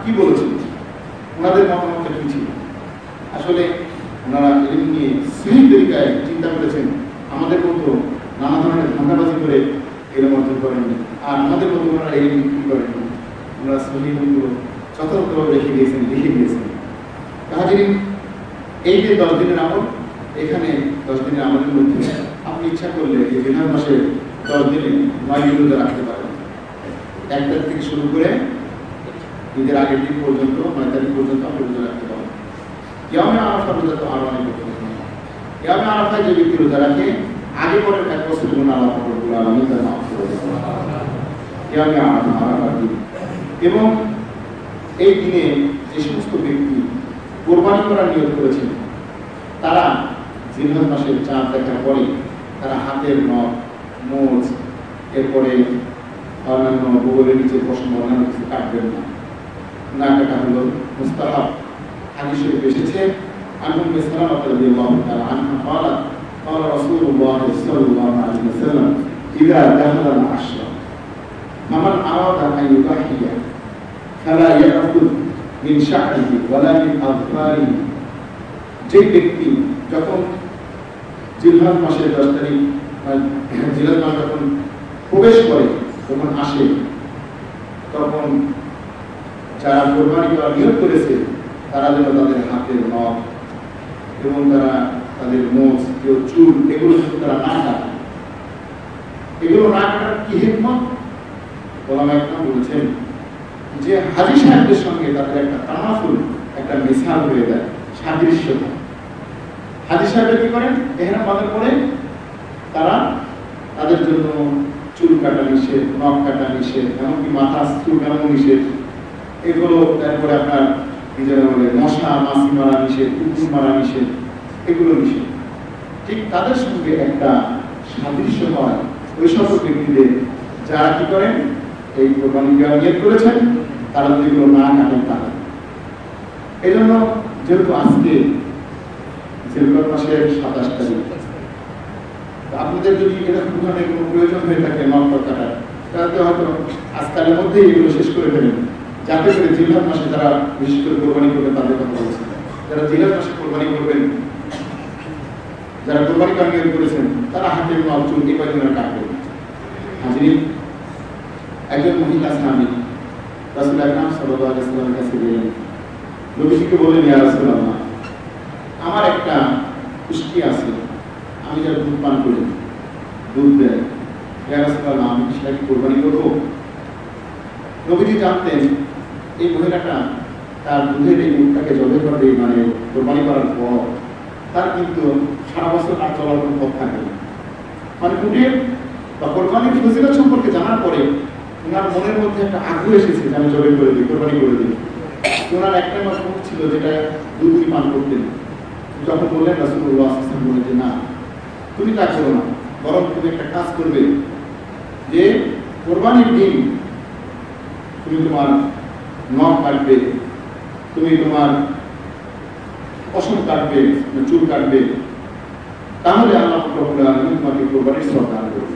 কি বলেছেন, ওনাদের মতামতটা কি ছিল। আসলে ওনারা এলিম নিয়ে সহি তরিকায় চিন্তা করেছেন। আমাদের মতো নানা ধরনের ধান্দাবাজি করে এলিম অর্জন করেননি, আর আমাদের মতো ওনারা এলিম বিক্রি করেননি। ওনারা সহি এলিমগুলো যথাযথভাবে লিখে দিয়েছেন। হাজিরিন, এই যে 10 দিনের আমল, এখানে 10 দিনের আমলের মধ্যে আপনি ইচ্ছা করলে এই জিলহজ মাসের 10 দিনে 9 দিন রোজা রাখতে পারেন। 1 তারিখ থেকে শুরু করে ঈদের আগের দিন পর্যন্ত 9 তারিখ পর্যন্ত আপনি রোজা রাখতে পারেন। ইয়ামে আরাফা রোজা তো আরো অনেক গুরুত্বপূর্ণ। ইয়ামে আরাফায় যে ব্যক্তি রোজা রাখে, আগে পরে 1 বছর গুনাহ আল্লাহ রব্বুল আলামিন তার মাফ করে দেন। ইয়ামে আরাফার দিন, এবং এই দিনে যে সমস্ত ব্যক্তি কোরবানি করার নিয়ত করেছেন, তারা জিলহজ মাসের চাঁদ দেখার পরে তারা হাতের নখ, মোচ, এরপরে অন্যান্য গোবরের নিচে পশম অন্যান্য কিছু কাটবেন না কাটা হলো মুস্তাহাব। হাদিস শরীফ এসেছে, আনহু সালামাত রাদিয়াল্লাহু তাআলা আনহা قالت قال رسول الله صلى الله عليه وسلم اذا دخل العشر فمن اراد ان يضحي فلا يأخذ من شعره ولا من أظفاره। যে ব্যক্তি যখন জিলহজ মাসের 10 তারিখ জিলহজ মাস যখন প্রবেশ করে, যখন আসে, তখন যারা কোরবানি করার নিয়ত করেছে তারা যেন তাদের হাতের নখ এবং তারা তাদের মোচ, কেউ চুল, এগুলো যেন তারা না কাটে। এগুলো না কাটার কি হিকমত? ওলামা ইকরাম বলেছেন যে হাজী সাহেবদের সঙ্গে তাদের একটা তামাসুল, একটা মিসাল হয়ে যায়, সাদৃশ্যতা। হাজী সাহেবরা কি করেন? এহরাম বাঁধার পরে তারা তাদের জন্য চুল কাটা নিষেধ, নখ কাটা নিষেধ, এমনকি মাথা চুল কাটানো নিষেধ, এগুলো। তারপরে আপনার নিজেরা বলে মশা মাছি মারা নিষেধ, কুকুর মারা নিষেধ, এগুলো নিষেধ। ঠিক তাদের সঙ্গে একটা সাদৃশ্য হয় ওই সকল ব্যক্তিদের যারা কি করেন, এই কোরবানি দেওয়ার নিয়ত করেছেন, তারা যদি এগুলো না কাটেন তাহলে। এই জন্য যেহেতু আজকে জিলহজ মাসের 27 তারিখ, আপনাদের যদি এরকম ধরনের কোনো প্রয়োজন হয়ে থাকে নখ কাটার, তাহলে হয়তো আজকালের মধ্যেই এগুলো শেষ করে ফেলেন, যাতে করে জিলহজ মাসে যারা বিশেষ করে কোরবানি করবেন তাদের কথা বলছেন। যারা জিলহজ মাসে কোরবানি করবেন, যারা কোরবানি করার নিয়ত করেছেন, তারা হাতের নখ, চুল এই কয়েকদিন কাটবেন। হাজিরিন, একজন মহিলা স্বামী রাসূল আকরাম সাল্লাল্লাহু আলাইহি ওয়াসাল্লামের কাছে গেলেন, নবীজিকে বললেন, ইয়া রাসূলুল্লাহ, আমার একটা কুষ্টি আছে, আমি যারা দুধ পান করি, দুধ দেয়, ইয়া রাসূলুল্লাহ, আমি সেটা কি কোরবানি করবো? নবীজি জানতেন এই মহিলাটা তার দুধের এই মুখটাকে জবে করবে, মানে কোরবানি করার পর তার কিন্তু সারা বছর আর চলার কোনো পথ থাকে না। মানে দুধের বা কোরবানির ফজিলত সম্পর্কে জানার পরে ওনার মনের মধ্যে একটা আগ্রহ এসেছে যে আমি জবে করে দিই, কোরবানি করে দিই। ওনার একটা মাস মুখ ছিল যেটা দুধ পান করতেন। যখন বললেন, রাসূলুল্লাহ সাল্লাল্লাহু আলাইহি ওয়াসাল্লাম বললেন যে না, তুমি তা করো না, বরং তুমি একটা কাজ করবে যে কোরবানির দিন তুমি তোমার নখ কাটবে, তুমি তোমার পশম কাটবে, চুল কাটবে, তাহলে আল্লাহ রাব্বুল আলামিন তোমাকে কোরবানির সওয়াব দান করবে।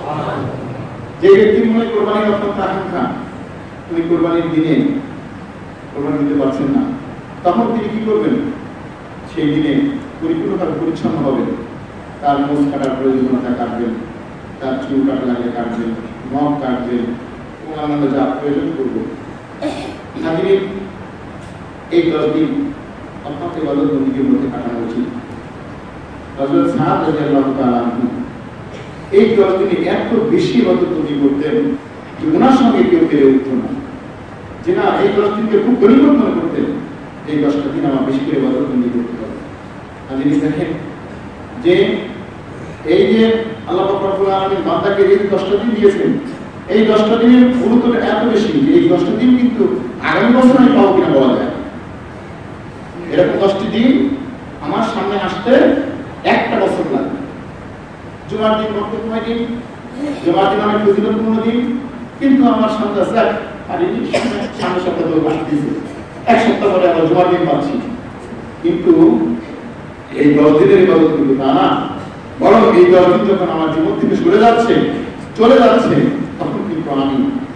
যে ব্যক্তির মনে কোরবানির অত্যন্ত আকাঙ্ক্ষা, তুমি কোরবানির দিনে কোরবানি দিতে পারছেন না, তখন তিনি কি করবেন? সেই দিনে পরিপূর্ণভাবে পরিচ্ছন্ন হবেন, তার মোচ কাটার প্রয়োজনীয়তা কাটবেন, তার চুল কাটা লাগলে কাটবেন, নখ কাটবেন এবং অন্যান্য যা প্রয়োজন করবেন। হাজিরিন, এই 10 দিন অত্যন্ত ইবাদত বন্দেগীর মধ্যে কাটানো উচিত। হযরত সাদ রাদিয়াল্লাহু তাআলা আনহু এই 10 দিনে এত বেশি ইবাদত বন্দেগী করতেন যে ওনার সঙ্গে কেউ পেরে উঠত না, যে না এই 10 দিনকে খুব গরিবত মনে করতেন, এই 10টা দিন আমার বেশি করে ইবাদত বন্দেগী করতে হবে। আপনি দেখেন যে এই যে আল্লাহ পাক রব্বুল আলামিন বান্দাকে এই 10টা দিন দিয়েছেন, এই 10টা দিনের গুরুত্বটা এত বেশি যে এই 10টা দিন কিন্তু আগামী বছর আমি পাবো কিনা বলা যায়। এরকম 10টি দিন আমার সামনে আসতে একটা বছর লাগবে। জুমার দিন বরকতময় দিন, জুমার দিন অনেক ফজিলতপূর্ণ দিন, কিন্তু আমার সামনে আছে পারিনি, সামনে সপ্তাহ ধরে আসতেছে, 1 সপ্তাহ পরে আবার জুমার দিন পাচ্ছি। কিন্তু এই 10 দিনের ইবাদত কিন্তু তা না, বরং এই 10 দিন যখন আমার জীবন থেকে সরে যাচ্ছে, চলে যাচ্ছে, তখন কিন্তু আমি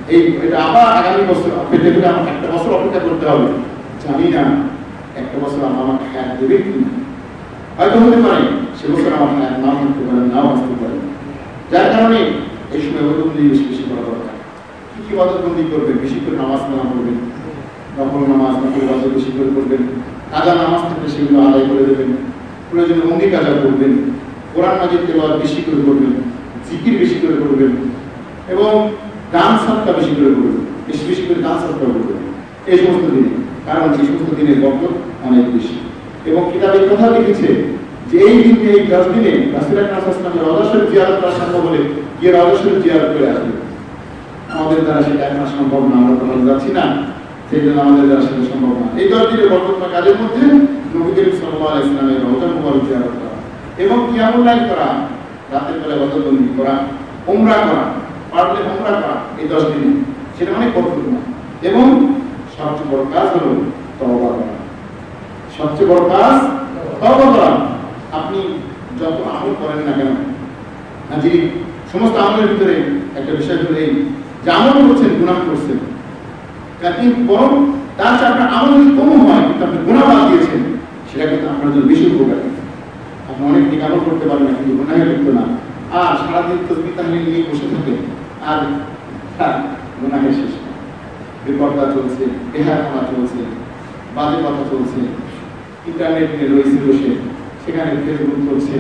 এটা আবার আগামী বছর পেটে পেটে আমার একটা বছর অপেক্ষা করতে হবে, জানি না একটা বছর আমাকে হায়াত দেবে কি না। হয়তো হতে পারে সে বছর আমার হায়াত নাও থাকতে পারে, নাও আসতে পারে। যার কারণে এই সময় ইবাদতবন্দি বেশি বেশি করা দরকার। কি কি ইবাদতবন্দি করবেন? বেশি করে নামাজ কালাম করবেন, নফল নামাজ নফল ইবাদত বেশি করে করবেন, কাজা নামাজ থাকলে সেগুলো আদায় করে দেবেন, প্রয়োজনে অঙ্গি কাজা করবেন, কোরআন মাজিদ তেলাওয়াত বেশি করে করবেন, জিকির বেশি করে করবেন এবং দান সদকা বেশি করে করবেন, বেশি বেশি করে দান সদকা করবেন এই সমস্ত দিনে। কারণ এই সমস্ত দিনের বরকত অনেক বেশি। এবং কিতাবে কথা লিখেছে যে এই দিনে, এই 10 দিনে রাসূল আকরাম সাল্লাল্লাহু আলাইহি ওয়াসাল্লামের রওজা শরীফ জিয়ারত করা সম্ভব হলে গিয়ে রওজা শরীফ জিয়ারত করে আসবে। আমাদের দ্বারা সেটা এখন সম্ভব না, আমরা তো হজে যাচ্ছি না, সেই জন্য আমাদের দ্বারা সেটা সম্ভব না। এই 10 দিনের বরকতময় কাজের মধ্যে নবী করিম সাল্লাল্লাহু আলাইহি ওয়াসাল্লামের রওজা মুবারক জিয়ারত করা এবং কিয়ামুল লাইল করা, রাতের বেলা ইবাদতবন্দি করা, উমরা করা, পারলে উমরা করা এই 10 দিনে, সেটা অনেক বরকতময়। এবং সবচেয়ে বড় কাজ হলো তওবা করা। সবচেয়ে বড় কাজ তওবা করা। আপনি যত আমল করেন না কেন, হাজির সমস্ত আমলের ভিতরে একটা বিষয় হলো এই যে আমল করছেন, গুনাহ করছেন, কিন্তু বরং তার সাথে আপনার আমল যদি কম হয় কিন্তু আপনি গুনাহ বাদ দিয়েছেন, সেটা কিন্তু আপনার জন্য বেশি উপকারী। আপনি অনেক দিক আমল করতে পারবেন না, কিন্তু গুনাহে লিপ্ত না, আর সারাদিন তসবিহ তাহলিল নিয়ে বসে থাকেন, আর গুনাহে শেষ না। বিপর্দা চলছে, বেহায়াপনা চলছে, বাজে কথা চলছে, ইন্টারনেট নিয়ে রয়েছে বসে, সেখানে ফেসবুক চলছে,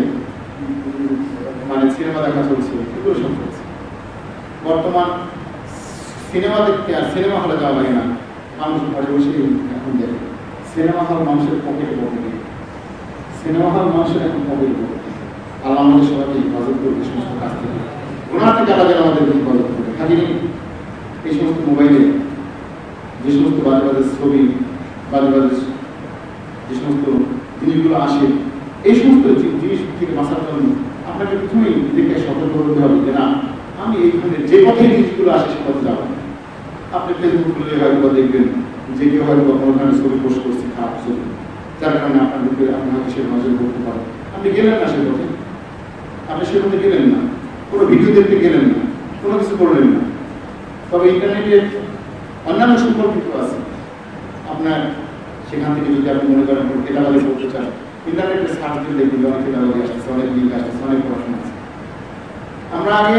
মানে সিনেমা দেখা চলছে, এগুলো সব চলছে। বর্তমান সিনেমা দেখতে আর সিনেমা হলে যাওয়া লাগে না, মানুষ ঘরে বসে এখন দেখে। সিনেমা হল মানুষের পকেটে পকেটে, সিনেমা হল মানুষের এখন পকেটে পকেটে। আল্লাহ আমাদের সবাইকে হিফাজত করবে এই সমস্ত কাজ থেকে, গুনাহ থেকে আল্লাহ যেন আমাদেরকে হিফাজত করবে। খালি এই সমস্ত মোবাইলে যে সমস্ত বাজে বাজে ছবি, বাজে বাজে যে সমস্ত জিনিসগুলো আসে, এই সমস্ত জিনিস থেকে বাঁচার জন্য আপনাকে প্রথমেই নিজেকে সতর্ক করতে হবে যে না, আমি এইখানে যে পথে জিনিসগুলো আসে সে পথে যাবো। আপনি ফেসবুক খুলে হয়তো দেখবেন যে কেউ হয়তো কোনোখানে ছবি পোস্ট করছে, খারাপ ছবি, যার কারণে আপনার ভিতরে আপনি হয়তো সে নজর করতে পারেন। আপনি গেলেন না সে পথে, আপনি সে পথে গেলেন না, কোনো ভিডিও দেখতে গেলেন না, কোনো কিছু করলেন না। তবে ইন্টারনেটের অন্যান্য সম্পর্কিত আছে, আপনার সেখান থেকে যদি আপনি মনে করেন কোনো কেতাবাদি পড়তে চান, ইন্টারনেটে সার্চ দিয়ে দেখবেন অনেক কেতাবাদি আসতেছে, অনেক লিঙ্ক আসতেছে, অনেক পড়াশোনা আছে। আমরা আগে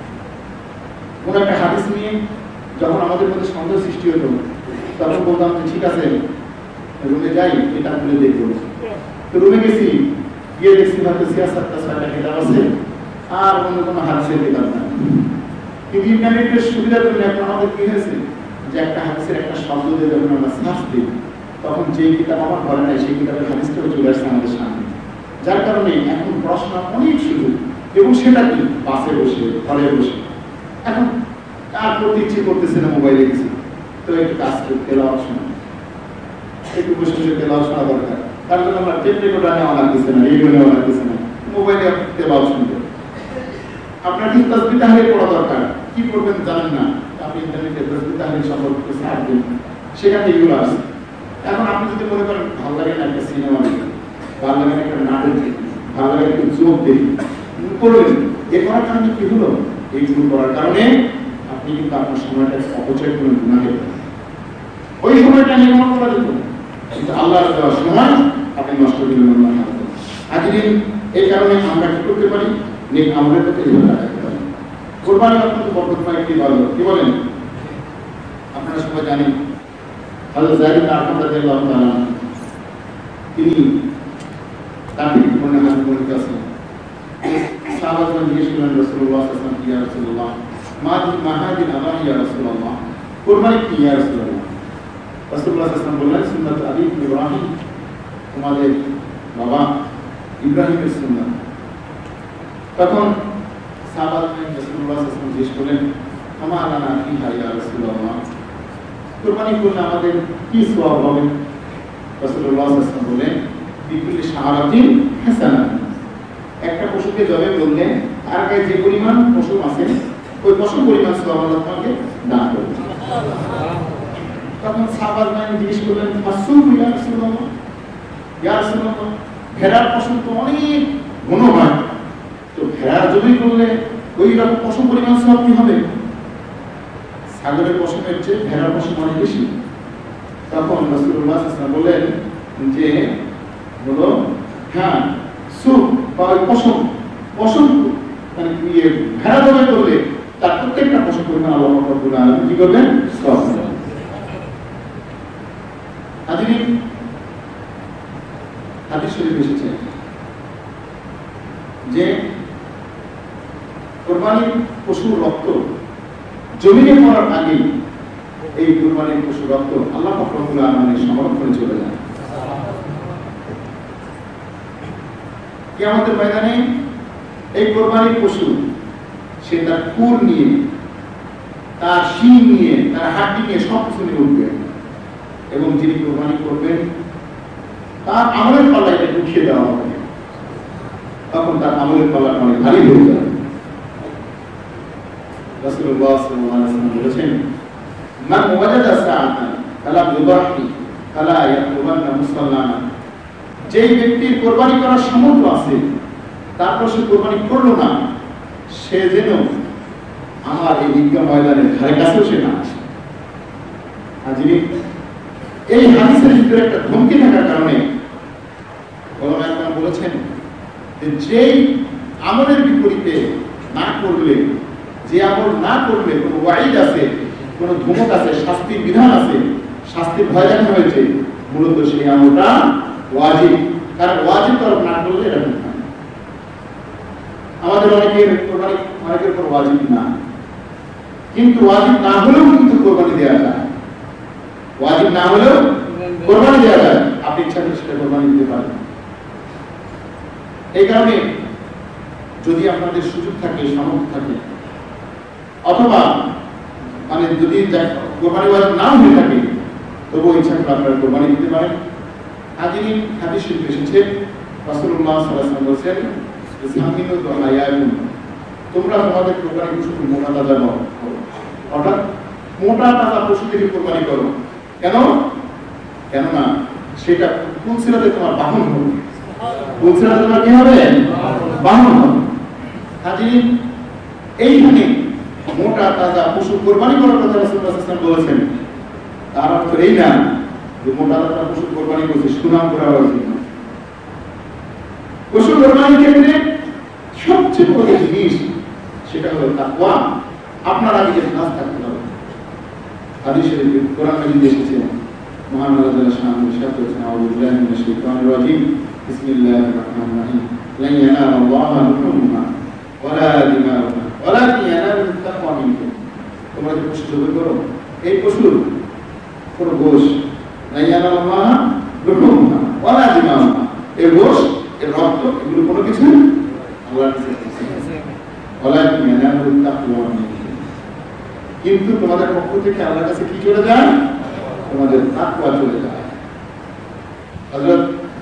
কোনো একটা হাদিস নিয়ে যখন আমাদের মধ্যে সন্দেহ সৃষ্টি হতো, তখন বলতাম যে ঠিক আছে রুমে যাই, এটা খুলে দেখবো। তো রুমে গেছি, গিয়ে দেখছি হয়তো ৬৬টা কেতাব আছে, আর অন্য কোনো হাদিসের কেতাব না। কিন্তু ইন্টারনেটের সুবিধার জন্য এখন আমাদের কি হয়েছে যে একটা হাদিসের একটা শব্দ দিয়ে যখন আমরা সার্চ দিই, তখন যে কিতাব আমার ঘরে নাই সেই কিতাবের হাদিসটাও চলে আসছে আমাদের সামনে। যার কারণে এখন পড়াশোনা অনেক সুযোগ, এবং সেটা কি বাসে বসে, ঘরে বসে। এখন কার করতে ইচ্ছে করতেছে না, মোবাইলে গেছে তো একটু কাজ করতে তেলাওয়াত শোনা, একটু বসে বসে তেলাওয়াত শোনা দরকার। তার জন্য আমরা টেপ রেকর্ডার নেওয়া লাগতেছে না, রেডিও নেওয়া লাগতেছে না, মোবাইলে তেলাওয়াত শুনতে। আপনার কি তাসবিহ তাহলিল পড়া দরকার, কি করবেন জানেন না, আপনি ইন্টারনেটে তাসবিহ তাহলিল সম্পর্কে সার্চ দিন, সেখানে এগুলো আছে। এখন আপনি যদি মনে করেন ভালো লাগে না একটা সিনেমা দেখি, ভালো লাগে না একটা নাটক দেখি, ভালো লাগে একটু যোগ দেখি, করবেন। এ করার কারণে কি হলো, এইগুলো করার কারণে আপনি কিন্তু আপনার সময়টা অপচয় করলেন গুনাহে। ওই সময়টা নির্মাণ করা যেত, কিন্তু আল্লাহর দেওয়ার সময় আপনি নষ্ট করলেন আল্লাহ। আজকে এই কারণে আমরা কি করতে পারি, নেক আমলের প্রতি ধরে রাখতে পারি। কোরবানি অত্যন্ত বরকতময় একটি ইবাদত, কি বলেন? আপনারা সবাই জানেন হযরত যায়েদ ইবনে আরকাম রাদিয়াল্লাহু তাআলা তিনি তার জীবনে হাদিস বলতে আছেন, সাহাবাগণ জিজ্ঞেস করলেন রাসূলুল্লাহ সাল্লাল্লাহু আলাইহি ওয়াসাল্লাম, ইয়া রাসূলুল্লাহ মাহাদিন আবাহি ইয়া রাসূলুল্লাহ, কোরবানি কি ইয়া রাসূলুল্লাহ? রাসূলুল্লাহ সাল্লাল্লাহু আলাইহি ওয়াসাল্লাম বললেন, সুন্নাত আবি ইব্রাহিম, তোমাদের বাবা ইব্রাহিমের সুন্নাত। তখন সাহাবাগণ রাসূলুল্লাহ সাল্লাল্লাহু আলাইহি ওয়াসাল্লাম জিজ্ঞেস করলেন, আমা লানা ফিহা ইয়া রাসূলুল্লাহ, কোরবানি করলে আমাদের কি সওয়াব হবে? রাসূলুল্লাহ সাল্লাল্লাহু আলাইহি ওয়াসাল্লাম বললেন, বিকুল্লি শাহরাতিন হাসানাহ, একটা পশুকে জবে করলে তার গায়ে যে পরিমাণ পশু আছে ওই পশু পরিমাণ সওয়াব আল্লাহ তোমাকে দান করবে। তখন সাহাবাগণ জিজ্ঞেস করলেন, ফাসুম ইয়া রাসূলুল্লাহ, ইয়া রাসূলুল্লাহ ভেড়ার পশু তো অনেক ঘন হয়, তো ভেড়ার জবাই করলে ওই রকম পশু পরিমাণ সওয়াব কি হবে? ছাগলের পশমের চেয়ে ভেড়ার পশম অনেক বেশি। তখন রাসূলুল্লাহ সাল্লাল্লাহু আলাইহি ওয়াসাল্লাম বললেন যে হলো হ্যাঁ সুখ বা ওই পশম পশম মানে ভেড়া জবাই করলে তার প্রত্যেকটা পশম পরিমাণ আল্লাহ রাব্বুল আলামিন কি করবেন? সওয়াব দিবেন। হাজিরিন, হাদিস শরীফে এসেছে যে কুরবানির পশুর রক্ত জমিনে পড়ার আগে এই কুরবানির পশুর রক্ত আল্লাহ পাক রব্বুল আলামিনের সংরক্ষণে চলে যায়। কিয়ামতের ময়দানে এই কুরবানির পশু সে তার খুর নিয়ে, তার শিং নিয়ে, তার হাড্ডি নিয়ে সব কিছু নিয়ে উঠবে এবং যিনি কুরবানি করবেন তার আমলের পাল্লা এটা উঠিয়ে দেওয়া হবে। তখন তার আমলের পাল্লা অনেক ভারী হয়ে যাবে। রাসূলুল্লাহ সাল্লাল্লাহু আলাইহি ওয়াসাল্লাম বলেছেন, মান ওয়াজাদা সাআতান ফালা ইউদাহি ফালা ইয়াকুবান্না মুসাল্লানা। যেই ব্যক্তির কুরবানি করার সামর্থ্য আছে তারপর সে কুরবানি করলো না, সে যেন আমার এই ঈদগাহ ময়দানের ধারে কাছেও সে না আসে। হাজিরিন, এই হাদিসের ভিতরে একটা ধমকি থাকার কারণে ওলামায়ে কেরাম বলেছেন যে যেই আমলের বিপরীতে না করলে, যে আমল না করলে কোনো ওয়াইদ আছে, কোনো ধমক আছে, শাস্তির বিধান আছে, শাস্তির ভয় দেখানো হয়েছে, মূলত সেই আমলটা ওয়াজিব। কারণ ওয়াজিব তরফ না করলে এটা ঠিক না। আমাদের অনেকের কোরবানি অনেকের উপর ওয়াজিব না, কিন্তু ওয়াজিব না হলেও কিন্তু কোরবানি দেওয়া যায়। ওয়াজিব না হলেও কোরবানি দেওয়া যায়। আপনি ইচ্ছা করলে সেটা কোরবানি দিতে পারেন। এই কারণে যদি আপনাদের সুযোগ থাকে, সামর্থ্য থাকে, অথবা মানে যদি কোরবানি ওয়াজিব না হয়ে থাকে, তবুও ইচ্ছা করে আপনারা কোরবানি দিতে পারেন। হাজিরিন, হাদিস শরীফে এসেছে রাসূলুল্লাহ সাল্লাল্লাহু আলাইহি ওয়াসাল্লাম বলেছেন, সামিনু দুআয়াকুম, তোমরা তোমাদের কোরবানি পশু মোটা তাজা করো, অর্থাৎ মোটা তাজা পশু থেকে কোরবানি করো। কেন? কেননা সেটা ফুলসিরাতে তোমার বাহন হবে। ফুলসিরাতে তোমার কি হবে? বাহন হবে। হাজিরিন, এইখানে মোটা তাজা পশু কোরবানি করার কথা রাসূলুল্লাহ সাল্লাল্লাহু আলাইহি ওয়াসাল্লাম বলেছেন। তার অর্থ এই না যে মোটা তাজা পশু কোরবানি করছে সুনাম করা উচিত না। পশু কোরবানির ক্ষেত্রে সবচেয়ে বড় জিনিস সেটা হলো তাকওয়া। আপনার আগে যে খাস থাকতে হবে। হাদিস শরীফে কোরআন মাজিদে এসেছে, মহান আল্লাহ তাআলা শান ইরশাদ করেছেন, আউযু বিল্লাহি মিনাশ শাইতানির রাজীম, বিসমিল্লাহির রহমানির রহিম, লান ইয়ানালাল্লাহা লুহুমুহা ওয়ালা দিমাউহা ওয়ালাকিন ইয়ানালুহু তাকওয়া মিনকুম। তোমরা যে পশু জবাই করো, এই পশুর কোনো গোশ, লান ইয়ানালাল্লাহা লুহুমুহা ওয়ালা দিমাউহা, এই গোশ, এর রক্ত, এগুলো কোনো কিছু আল্লাহর কাছে ওয়ালাকিন ইয়ানালুহু তাকওয়া মিনকুম। কিন্তু তোমাদের পক্ষ থেকে আল্লাহর কাছে কি চলে যায়? তোমাদের তাকওয়া চলে যায়। হযরত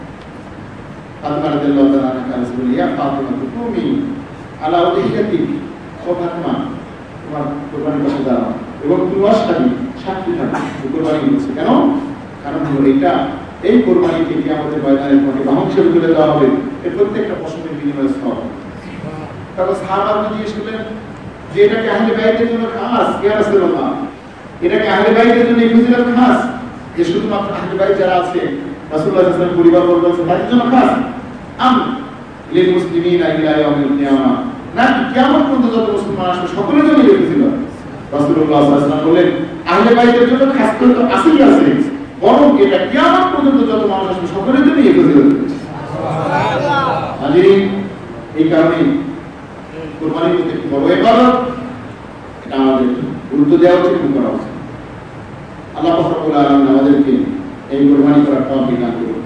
ফাতিমা রাদিয়াল্লাহু তাআলা আনহা বলেন, ইয়া ফাতিমা তুমি আলা উযহিয়াতি, ও ফাতিমা তোমার কুরবানির পাশে দাঁড়াও এবং তুমি সাক্ষী থাকো কুরবানি করছে। কেন? কারণ হলো এটা, এই কুরবানি থেকে আমাদের ময়দানে তোমাকে বাহন হিসেবে তুলে দেওয়া হবে। এর প্রত্যেকটা পশমের বিনিময়ে সওয়াব। তারপর সাহাবারা জিজ্ঞেস করলেন যে এটা কি আহলে বাইতের জন্য খাস? ইয়া রাসূলুল্লাহ, এটা কি আহলে বাইতের জন্য ফজিলত খাস, যে শুধুমাত্র আহলে বাইত যারা আছে রাসূলুল্লাহ সাল্লাল্লাহু আলাইহি ওয়াসাল্লাম পরিবার বর্গ তাদের জন্য খাস? আম লিল মুসলিমিনা ইলা ইয়াউমিল কিয়ামা, নাকি কিয়ামত পর্যন্ত যত মুসলমান আসবে সকলের জন্য এই ফজিলত? রাসূলুল্লাহ সাল্লাল্লাহু আলাইহি ওয়াসাল্লাম বলেন, আহলে বাইতের জন্য খাস করে তো আসেই আছে, বরং এটা কিয়ামত পর্যন্ত যত মানুষ আসবে সকলের জন্য এই ফজিলত। সুবহানাল্লাহ। হাজিরিন, এই কারণে কুরবানির মধ্যে একটি বড় ইবাদত, এটা আমাদের গুরুত্ব দেওয়া উচিত এবং করা উচিত। আল্লাহ পাক রব্বুল আলামিন আমাদেরকে এই কুরবানি করার তৌফিক দান করুন।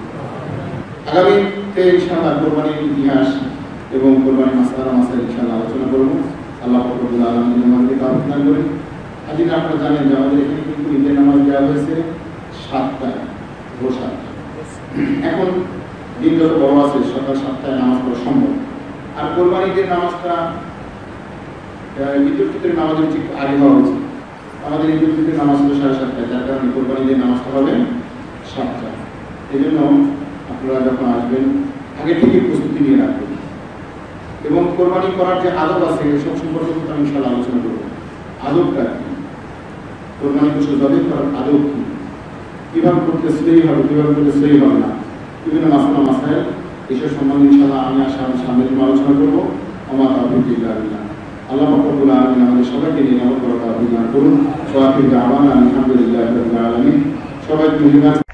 আগামীতে ইনশাআল্লাহ কুরবানির ইতিহাস এবং কুরবানির মাসআলা ইনশাআল্লাহ আলোচনা করব। আল্লাহ পাক রব্বুল আলামিন আমাদেরকে তৌফিক দান করুন। আজকে আপনারা জানেন যে আমাদের এখানে কিন্তু ঈদের নামাজ দেওয়া হয়েছে 7টায়, ভোর 7টায়। এখন দিন যত বড় আছে সকাল 7টায় নামাজ পড়া সম্ভব। আর কোরবানিদের নামাজটা ঈদুল ফিতরের নামাজের ঠিক আগে হওয়া উচিত। আমাদের ঈদুল ফিতরের নামাজ হলো 7:30টায়, যার কারণে কোরবানিদের নামাজটা হবে 7টায়। এই জন্য আপনারা যখন আসবেন আগে থেকে প্রস্তুতি নিয়ে রাখবেন এবং কোরবানি করার যে আদব আছে এসব সম্পর্কে আমি ইনশাআল্লাহ আলোচনা করব। আদবটা কি? কোরবানি পশু জবাই করার আদৌ কি, কিভাবে করতে শ্রেয়ী হবে, কিভাবে করতে শ্রেয়ী হবে না, বিভিন্ন মাসলা মাসাইল এসব সম্বন্ধে ইনশাআল্লাহ আমি সামনে আলোচনা করবো। আমার তাওফীক ইল্লা বিল্লাহ। আল্লাহ রাব্বুল আলামিন আমাদের সবাইকে নিরাপদ করার তৌফিক দান করুন। ওয়া আখিরু দাওয়ানা আলহামদুলিল্লাহি রাব্বিল আলামিন। সবাই